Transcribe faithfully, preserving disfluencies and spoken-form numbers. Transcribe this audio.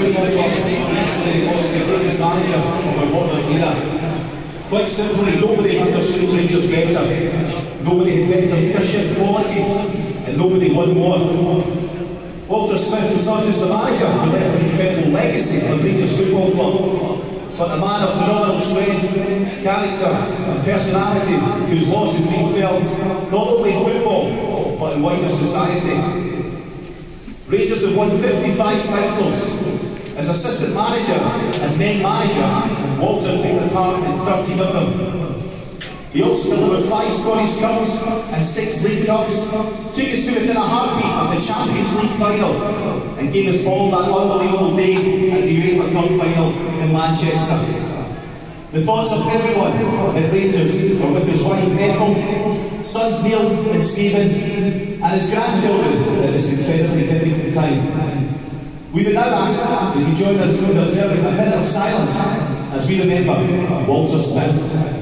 recently lost the greatest manager of our modern era. Quite simply, nobody understood Rangers better. Nobody had better leadership qualities, and nobody won more. Walter Smith was not just a manager who left an incredible legacy of Rangers Football Club, but a man of phenomenal strength, character and personality whose loss has been felt not only in football but in wider society. Rangers have won fifty-five titles. As assistant manager and main manager, Walter played a part in thirteen of them. He also delivered five Scottish Cups and six League Cups, took us to within a heartbeat of the Champions League final, and gave us all that unbelievable day at the UEFA Cup final in Manchester. The thoughts of everyone at Rangers were with his wife Ethel, sons Neil and Stephen, and his grandchildren at this incredibly difficult time. We would now ask that you join us in observing a minute of silence as we remember Walter Smith.